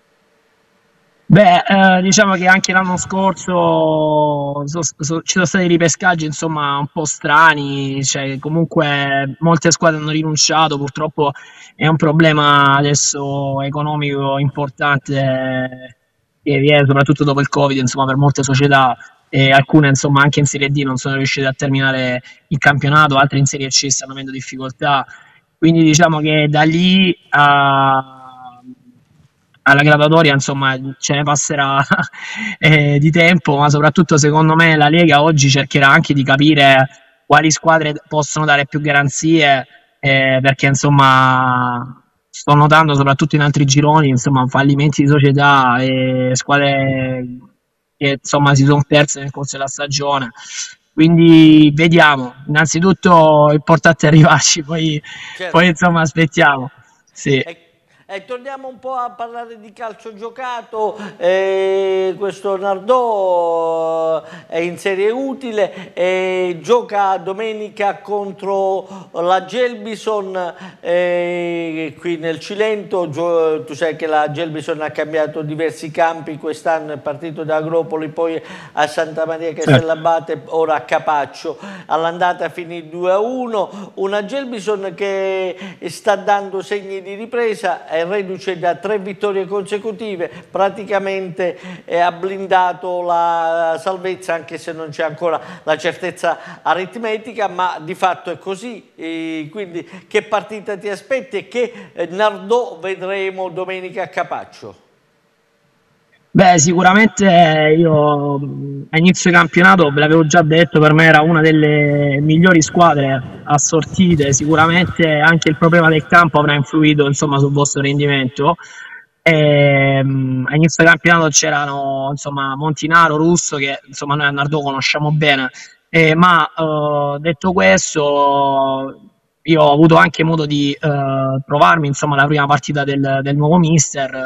Beh, diciamo che anche l'anno scorso ci sono stati ripescaggi insomma un po' strani, cioè comunque molte squadre hanno rinunciato, purtroppo è un problema adesso economico importante che viene soprattutto dopo il Covid, insomma per molte società, e alcune insomma anche in Serie D non sono riuscite a terminare il campionato, altre in Serie C stanno avendo difficoltà, quindi diciamo che da lì alla graduatoria insomma ce ne passerà di tempo, ma soprattutto secondo me la Lega oggi cercherà anche di capire quali squadre possono dare più garanzie, perché insomma sto notando soprattutto in altri gironi insomma fallimenti di società e squadre che insomma si sono perse nel corso della stagione, quindi vediamo, innanzitutto l'importante è arrivarci, poi insomma aspettiamo, sì. Torniamo un po' a parlare di calcio giocato, questo Nardò è in serie utile, gioca domenica contro la Gelbison qui nel Cilento, tu sai che la Gelbison ha cambiato diversi campi, quest'anno è partito da Agropoli, poi a Santa Maria Castellabate, ora a Capaccio, all'andata finì 2-1, una Gelbison che sta dando segni di ripresa, è reduce da 3 vittorie consecutive, praticamente ha blindato la salvezza anche se non c'è ancora la certezza aritmetica, ma di fatto è così. Quindi che partita ti aspetti e che Nardò vedremo domenica a Capaccio? Beh, sicuramente io a inizio campionato, ve l'avevo già detto, per me era una delle migliori squadre assortite, sicuramente anche il problema del campo avrà influito insomma sul vostro rendimento. A inizio campionato c'erano insomma Montinaro, Russo, che insomma noi a Nardò conosciamo bene, ma detto questo io ho avuto anche modo di trovarmi insomma la prima partita del nuovo mister,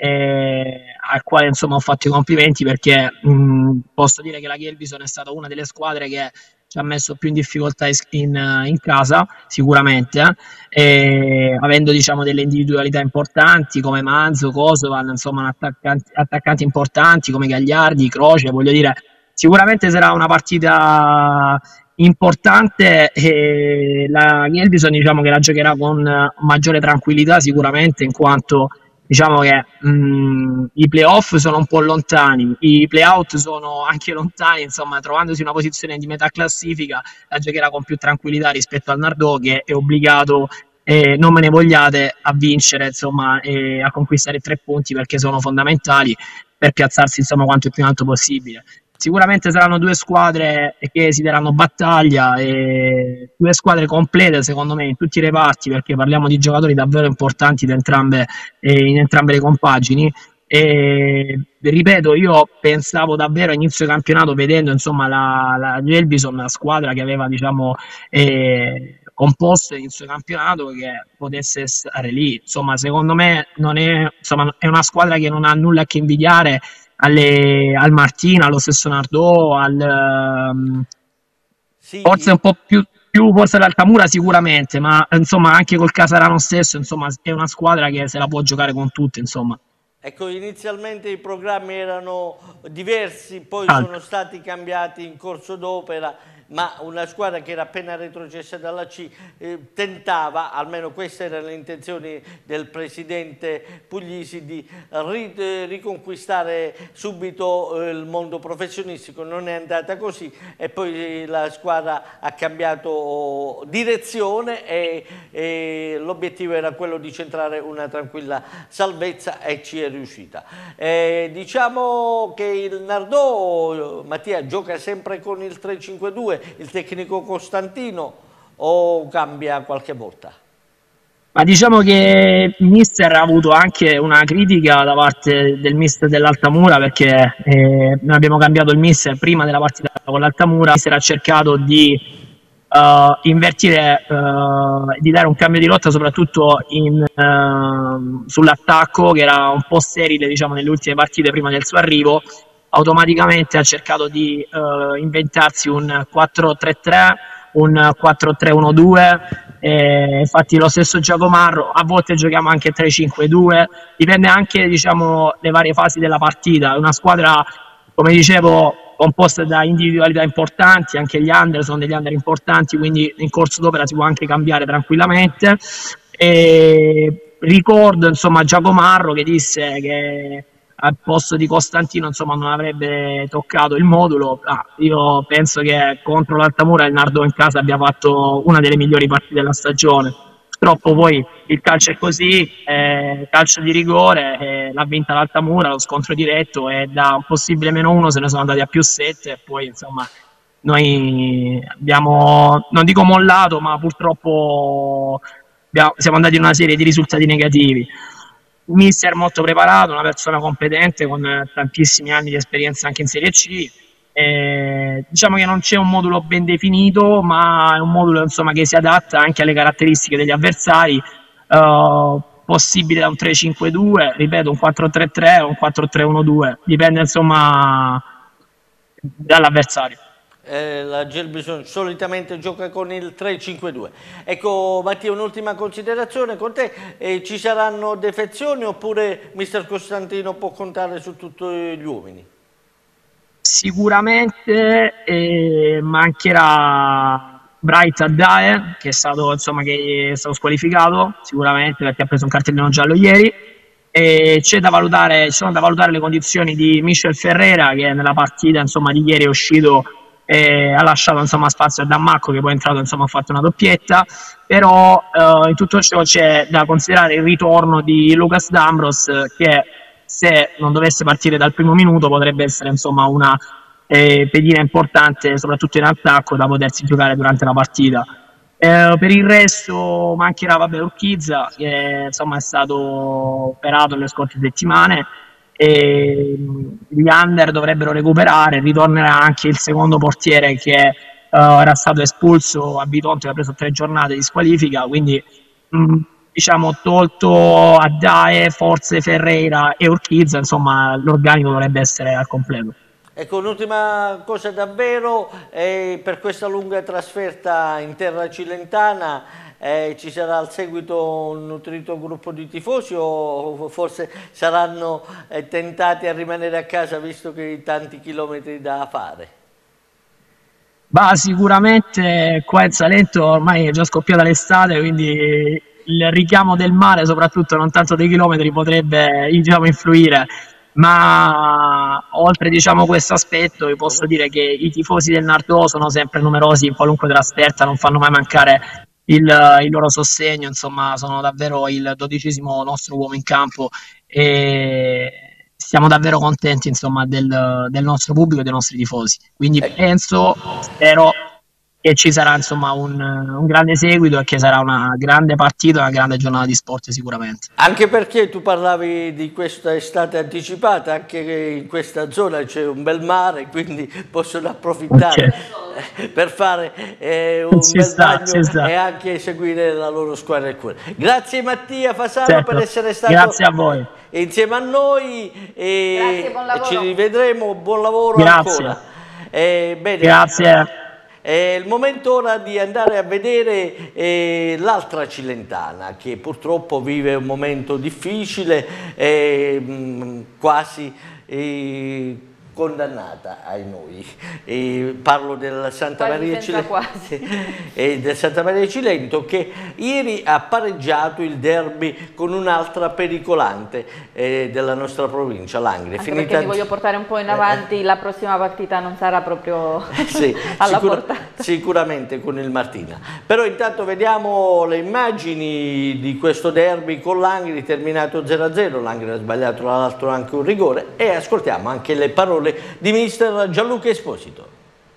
al quale insomma ho fatto i complimenti perché posso dire che la Gelbison è stata una delle squadre che ci ha messo più in difficoltà in casa sicuramente, avendo diciamo delle individualità importanti come Manzo, Kosovan, insomma attaccanti importanti come Gagliardi, Croce, voglio dire sicuramente sarà una partita importante e la Gelbison diciamo che la giocherà con maggiore tranquillità sicuramente, in quanto diciamo che i playoff sono un po' lontani, i playout sono anche lontani, insomma trovandosi una posizione di metà classifica la giocherà con più tranquillità rispetto al Nardò che è obbligato, non me ne vogliate, a vincere insomma e a conquistare 3 punti perché sono fondamentali per piazzarsi insomma quanto più in alto possibile. Sicuramente saranno 2 squadre che si daranno battaglia, e 2 squadre complete secondo me in tutti i reparti, perché parliamo di giocatori davvero importanti in entrambe le compagini. E ripeto, io pensavo davvero a inizio campionato, vedendo insomma la Gelbison, una squadra che aveva diciamo composto inizio campionato, che potesse stare lì. Insomma, secondo me è una squadra che non ha nulla a che invidiare al Martina, allo stesso Nardò, forse un po' più forse all'Altamura sicuramente, ma insomma anche col Casarano stesso, insomma è una squadra che se la può giocare con tutte, insomma. Ecco, inizialmente i programmi erano diversi, poi sono stati cambiati in corso d'opera, ma una squadra che era appena retrocessa dalla C tentava, almeno queste erano le intenzioni del presidente Puglisi, di riconquistare subito il mondo professionistico. Non è andata così e poi la squadra ha cambiato direzione e l'obiettivo era quello di centrare una tranquilla salvezza e ci è riuscita. Diciamo che il Nardò, Mattia, gioca sempre con il 3-5-2, il tecnico Costantino, o cambia qualche volta? Ma diciamo che il mister ha avuto anche una critica da parte del mister dell'Altamura, perché noi abbiamo cambiato il mister prima della partita con l'Altamura. Il mister ha cercato di invertire, di dare un cambio di rotta soprattutto sull'attacco, che era un po' sterile, diciamo, nelle ultime partite prima del suo arrivo. Automaticamente ha cercato di inventarsi un 4-3-3, un 4-3-1-2, infatti lo stesso Giacomarro, a volte giochiamo anche 3-5-2, dipende anche, diciamo, le varie fasi della partita. È una squadra, come dicevo, composta da individualità importanti, anche gli under sono degli under importanti, quindi in corso d'opera si può anche cambiare tranquillamente. E ricordo, insomma, Giacomarro che disse che al posto di Costantino, insomma, non avrebbe toccato il modulo. Io penso che contro l'Altamura il Nardò in casa abbia fatto una delle migliori partite della stagione. Purtroppo poi il calcio è così, calcio di rigore, l'ha vinta l'Altamura, lo scontro diretto, e da un possibile -1 se ne sono andati a +7, e poi insomma noi abbiamo, non dico mollato, ma purtroppo siamo andati in una serie di risultati negativi. Mister molto preparato, una persona competente con tantissimi anni di esperienza anche in Serie C. Diciamo che non c'è un modulo ben definito, ma è un modulo, insomma, che si adatta anche alle caratteristiche degli avversari, possibile da un 3-5-2, ripeto, un 4-3-3 o un 4-3-1-2, dipende, insomma, dall'avversario. La Gelbison solitamente gioca con il 3-5-2. Ecco, Mattia, un'ultima considerazione con te: ci saranno defezioni oppure mister Costantino può contare su tutti gli uomini? Sicuramente mancherà Bright Addae, che è stato, insomma, che è stato squalificato sicuramente perché ha preso un cartellino giallo ieri, e ci sono da valutare le condizioni di Michel Ferreira, che nella partita, insomma, di ieri è uscito e ha lasciato, insomma, spazio a Dammacco, che poi è entrato, insomma, ha fatto una doppietta. Però in tutto ciò c'è da considerare il ritorno di Lucas D'Ambros, che se non dovesse partire dal primo minuto potrebbe essere, insomma, una pedina importante, soprattutto in attacco, da potersi giocare durante la partita. Per il resto mancherà, Urquiza, che, insomma, è stato operato nelle scorse settimane, e gli under dovrebbero recuperare. Ritornerà anche il secondo portiere, che era stato espulso a Bitonto, che ha preso 3 giornate di squalifica, quindi diciamo, tolto Addae, forse Ferreira e Urquiza, insomma, l'organico dovrebbe essere al completo. Ecco, un'ultima cosa davvero, per questa lunga trasferta in terra cilentana ci sarà al seguito un nutrito gruppo di tifosi, o forse saranno tentati a rimanere a casa visto che i tanti chilometri da fare? Sicuramente qua in Salento ormai è già scoppiata l'estate, quindi il richiamo del mare, soprattutto non tanto dei chilometri, potrebbe, diciamo, influire. Ma oltre, diciamo, questo aspetto, vi posso dire che i tifosi del Nardò sono sempre numerosi in qualunque trasferta, non fanno mai mancare il loro sostegno, insomma, sono davvero il 12° nostro uomo in campo, e siamo davvero contenti, insomma, del nostro pubblico e dei nostri tifosi. Quindi spero che ci sarà, insomma, un grande seguito e che sarà una grande partita, una grande giornata di sport sicuramente. Anche perché tu parlavi di questa estate anticipata, anche in questa zona c'è un bel mare, quindi possono approfittare per fare un bel bagno e anche seguire la loro squadra del cuore. Grazie Mattia Fasano per essere stato a voi insieme a noi, e grazie, buon lavoro. ci rivedremo, buon lavoro Grazie. ancora. Bene. Grazie. È il momento ora di andare a vedere l'altra Cilentana, che purtroppo vive un momento difficile, quasi condannata ai noi. Parlo del Santa Maria Cilento, che ieri ha pareggiato il derby con un'altra pericolante della nostra provincia, Langri. Anche perché ti voglio portare un po' in avanti, la prossima partita non sarà proprio sì, alla portata. Sicuramente con il Martina. Però intanto vediamo le immagini di questo derby con Langri, terminato 0-0, Langri ha sbagliato tra l'altro anche un rigore, e ascoltiamo anche le parole di mister Gianluca Esposito.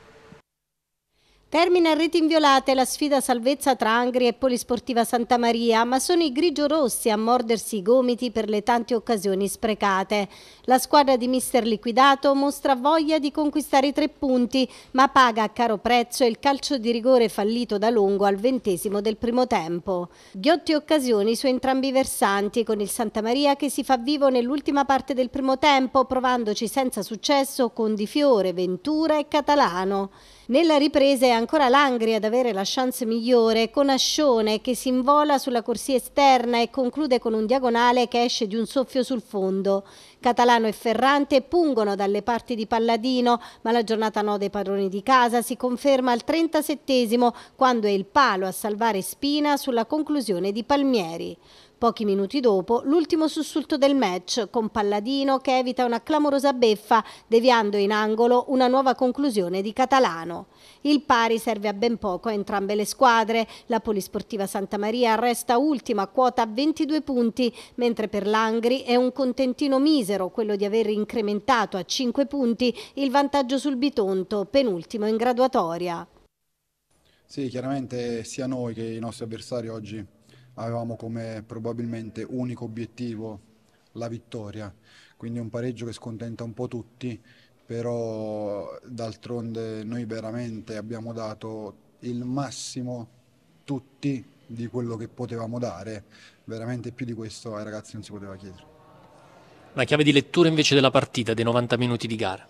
Termina a reti inviolate la sfida salvezza tra Angri e Polisportiva Santa Maria, ma sono i grigiorossi a mordersi i gomiti per le tante occasioni sprecate. La squadra di mister Liquidato mostra voglia di conquistare i 3 punti, ma paga a caro prezzo il calcio di rigore fallito da Longo al 20° del primo tempo. Ghiotti occasioni su entrambi i versanti, con il Santa Maria che si fa vivo nell'ultima parte del primo tempo, provandoci senza successo con Di Fiore, Ventura e Catalano. Nella ripresa è ancora Langri ad avere la chance migliore, con Ascione che si invola sulla corsia esterna e conclude con un diagonale che esce di un soffio sul fondo. Catalano e Ferrante pungono dalle parti di Palladino, ma la giornata 9 dei padroni di casa si conferma al 37° quando è il palo a salvare Spina sulla conclusione di Palmieri. Pochi minuti dopo, l'ultimo sussulto del match, con Palladino che evita una clamorosa beffa, deviando in angolo una nuova conclusione di Catalano. Il pari serve a ben poco a entrambe le squadre. La Polisportiva Santa Maria resta ultima a quota 22 punti, mentre per Langri è un contentino misero quello di aver incrementato a 5 punti il vantaggio sul Bitonto, penultimo in graduatoria. Sì, chiaramente sia noi che i nostri avversari oggi avevamo come probabilmente unico obiettivo la vittoria, quindi un pareggio che scontenta un po' tutti, però d'altronde noi veramente abbiamo dato il massimo tutti di quello che potevamo dare, veramente più di questo ai ragazzi non si poteva chiedere. La chiave di lettura invece della partita, dei 90 minuti di gara?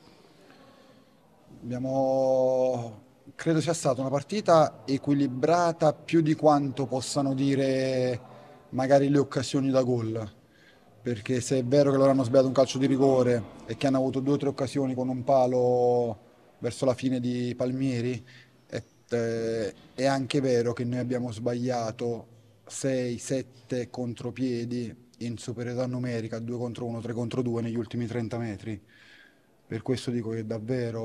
Credo sia stata una partita equilibrata più di quanto possano dire magari le occasioni da gol, perché se è vero che loro hanno sbagliato un calcio di rigore e che hanno avuto 2 o 3 occasioni con un palo verso la fine di Palmieri, è anche vero che noi abbiamo sbagliato 6-7 contropiedi in superiorità numerica, 2 contro 1, 3 contro 2 negli ultimi 30 metri. Per questo dico che davvero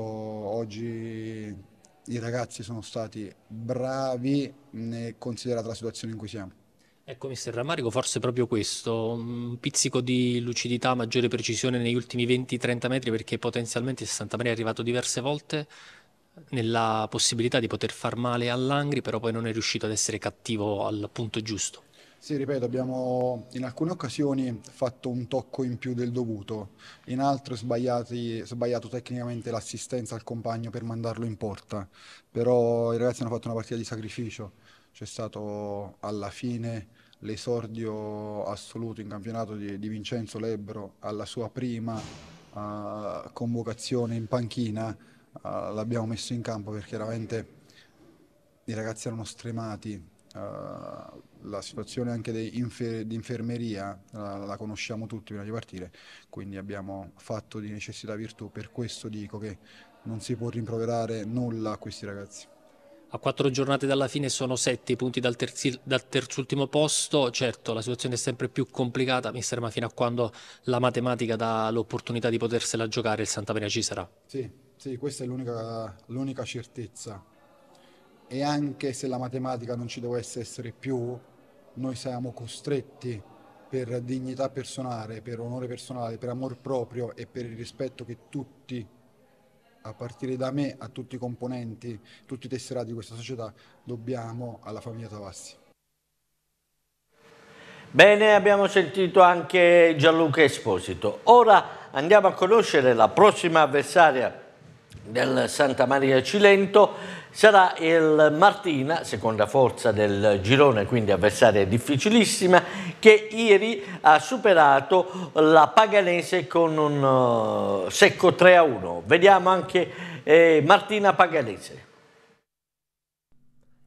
oggi i ragazzi sono stati bravi, considerata la situazione in cui siamo. Ecco, mister Rammarico, forse proprio questo, un pizzico di lucidità, maggiore precisione negli ultimi 20-30 metri, perché potenzialmente Santa Maria è arrivato diverse volte nella possibilità di poter far male all'Angri, però poi non è riuscito ad essere cattivo al punto giusto. Sì, ripeto, abbiamo in alcune occasioni fatto un tocco in più del dovuto, in altre sbagliato tecnicamente l'assistenza al compagno per mandarlo in porta, però i ragazzi hanno fatto una partita di sacrificio, c'è stato alla fine l'esordio assoluto in campionato di Vincenzo Lebbro alla sua prima convocazione in panchina, l'abbiamo messo in campo perché veramente i ragazzi erano stremati. La situazione anche di infermeria la conosciamo tutti prima di partire, quindi abbiamo fatto di necessità virtù, per questo dico che non si può rimproverare nulla a questi ragazzi. A 4 giornate dalla fine sono 7 i punti dal terzultimo posto, certo la situazione è sempre più complicata, mister, ma fino a quando la matematica dà l'opportunità di potersela giocare il Santa Maria ci sarà. Sì, questa è l'unica certezza. E anche se la matematica non ci dovesse essere più, noi siamo costretti per dignità personale, per onore personale, per amor proprio e per il rispetto che tutti, a partire da me, a tutti i componenti, tutti i tesserati di questa società, dobbiamo alla famiglia Tavassi. Bene, abbiamo sentito anche Gianluca Esposito. Ora andiamo a conoscere la prossima avversaria del Santa Maria Cilento. Sarà il Martina, seconda forza del girone, quindi avversaria difficilissima, che ieri ha superato la Paganese con un secco 3-1. Vediamo anche Martina Paganese.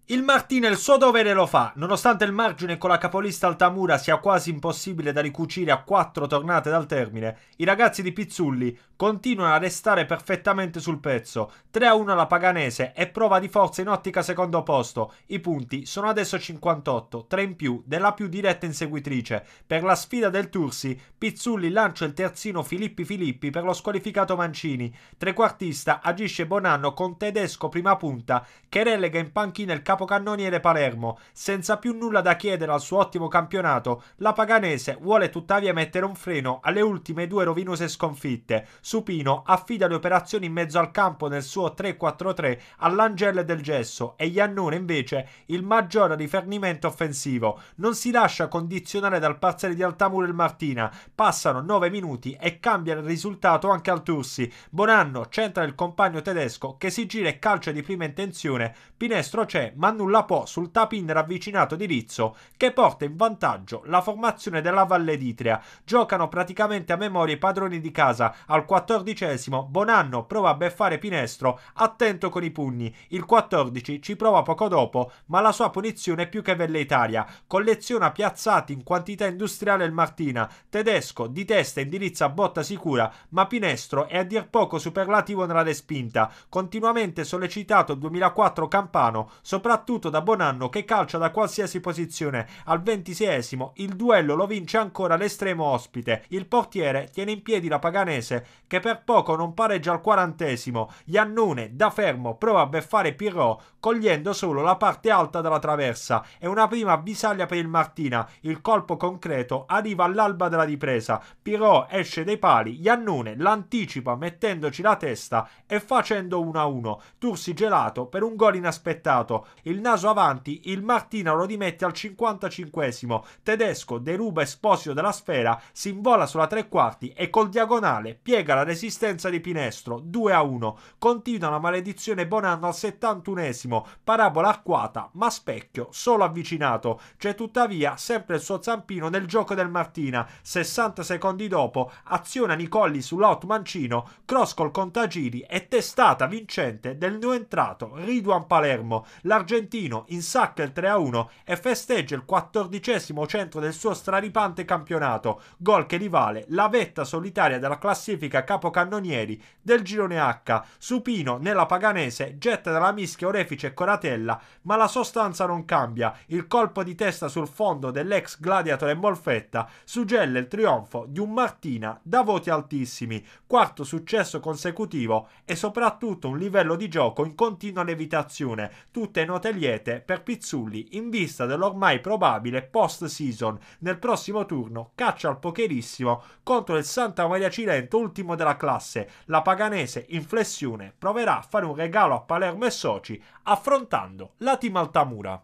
Il Martina il suo dovere lo fa, nonostante il margine con la capolista Altamura sia quasi impossibile da ricucire a 4 tornate dal termine, i ragazzi di Pizzulli continuano a restare perfettamente sul pezzo. 3-1 alla Paganese e prova di forza in ottica secondo posto. I punti sono adesso 58, 3 in più della più diretta inseguitrice. Per la sfida del Tursi, Pizzulli lancia il terzino Filippi per lo squalificato Mancini. Trequartista agisce Bonanno con Tedesco prima punta che relega in panchina il capocannoniere Palermo. Senza più nulla da chiedere al suo ottimo campionato, la Paganese vuole tuttavia mettere un freno alle ultime 2 rovinose sconfitte. Supino affida le operazioni in mezzo al campo nel suo 3-4-3 all'Angel del Gesso e Iannone invece il maggiore rifornimento offensivo. Non si lascia condizionare dal parziale di Altamura e Martina. Passano 9 minuti e cambia il risultato anche al Tursi. Bonanno centra il compagno tedesco che si gira e calcia di prima intenzione. Pinestro c'è ma nulla può sul tap-in ravvicinato di Rizzo che porta in vantaggio la formazione della Valle d'Itria. Giocano praticamente a memoria i padroni di casa. Al 14esimo Bonanno prova a beffare Pinestro, attento con i pugni. Il 14 ci prova poco dopo, ma la sua punizione è più che velleitaria. Colleziona piazzati in quantità industriale il Martina. Tedesco di testa indirizza botta sicura, ma Pinestro è a dir poco superlativo nella respinta. Continuamente sollecitato il 2004 Campano, soprattutto da Bonanno che calcia da qualsiasi posizione. Al 26esimo il duello lo vince ancora l'estremo ospite. Il portiere tiene in piedi la Paganese che per poco non pareggia al 40esimo. Iannone da fermo prova a beffare Pirro cogliendo solo la parte alta della traversa. È una prima avvisaglia per il Martina. Il colpo concreto arriva all'alba della ripresa. Pirro esce dai pali, Iannone l'anticipa mettendoci la testa e facendo 1-1. Tursi gelato per un gol inaspettato. Il naso avanti, il Martina lo rimette al 55esimo. Tedesco deruba Esposito della sfera, si invola sulla tre quarti e col diagonale piega la resistenza di Pinestro. 2-1. Continua la maledizione Bonanno al 71esimo. Parabola arcuata, ma specchio solo avvicinato. C'è tuttavia sempre il suo zampino nel gioco del Martina. 60 secondi dopo aziona Nicolli sull'out Mancino, cross col contagiri e testata vincente del neoentrato Ridwan Palermo. L'argentino insacca il 3-1 e festeggia il 14esimo centro del suo straripante campionato, gol che rivale la vetta solitaria della classifica capocannonieri del girone H. Supino nella Paganese getta dalla mischia Orefice e Coratella, ma la sostanza non cambia. Il colpo di testa sul fondo dell'ex gladiatore Molfetta suggella il trionfo di un Martina da voti altissimi, quarto successo consecutivo e soprattutto un livello di gioco in continua levitazione. Tutte note liete per Pizzulli in vista dell'ormai probabile post-season. Nel prossimo turno caccia al pokerissimo contro il Santa Maria Cilento, ultimo della classe. La Paganese in flessione proverà a fare un regalo a Palermo e soci affrontando la Team Altamura.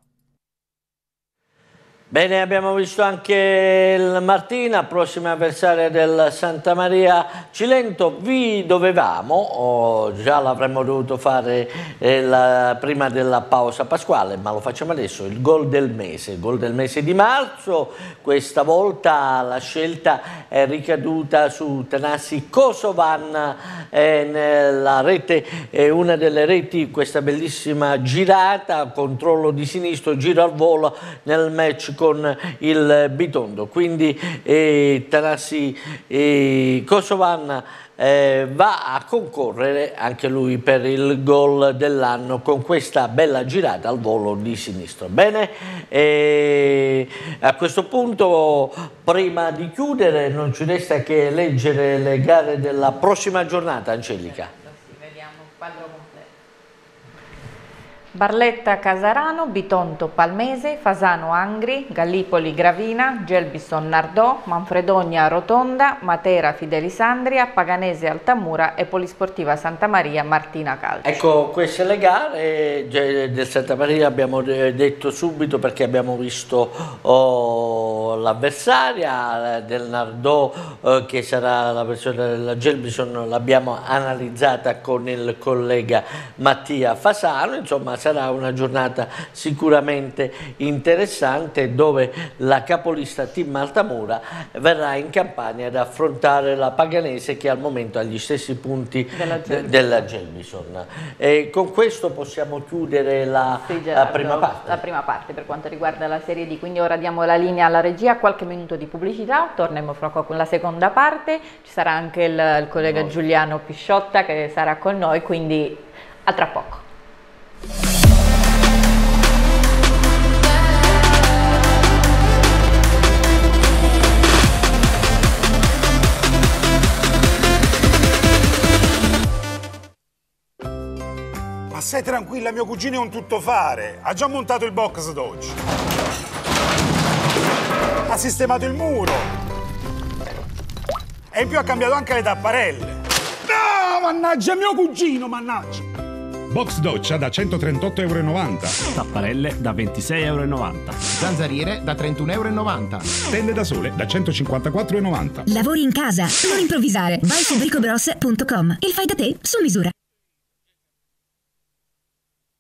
Bene, abbiamo visto anche il Martina, prossima avversaria del Santa Maria Cilento. Vi dovevamo, già l'avremmo dovuto fare prima della pausa pasquale, ma lo facciamo adesso, il gol del mese di marzo. Questa volta la scelta è ricaduta su Thanasi Kosovan nella rete, una delle reti, questa bellissima girata, controllo di sinistro, giro al volo nel match con il Bitondo. Quindi Thanasi Kosovan va a concorrere anche lui per il gol dell'anno con questa bella girata al volo di sinistro. Bene, a questo punto, prima di chiudere, non ci resta che leggere le gare della prossima giornata. Angelica. Vediamo il quadro completo. Barletta Casarano, Bitonto Palmese, Fasano Angri, Gallipoli Gravina, Gelbison Nardò, Manfredonia Rotonda, Matera Fidelisandria, Paganese Altamura e Polisportiva Santa Maria Martina Calcio. Ecco, queste le gare del Santa Maria abbiamo detto subito perché abbiamo visto l'avversaria del Nardò che sarà la versione della Gelbison, l'abbiamo analizzata con il collega Mattia Fasano. Insomma, sarà una giornata sicuramente interessante, dove la capolista Team Altamura verrà in Campania ad affrontare la Paganese, che al momento ha gli stessi punti della Gelbison. E con questo possiamo chiudere la prima parte. La prima parte per quanto riguarda la Serie D, quindi ora diamo la linea alla regia, qualche minuto di pubblicità, torneremo fra poco con la seconda parte, ci sarà anche il collega Giuliano Pisciotta che sarà con noi, quindi a tra poco. Ma stai tranquilla, mio cugino è un tuttofare. Ha già montato il box doccia. Ha sistemato il muro. E in più ha cambiato anche le tapparelle. No, mannaggia, mio cugino, mannaggia. Box doccia da 138,90 €. Tapparelle da 26,90 €. Zanzariere da 31,90 €. Tende da sole da 154,90 €. Lavori in casa? Non improvvisare. Vai su bricobros.com. Il fai da te su misura.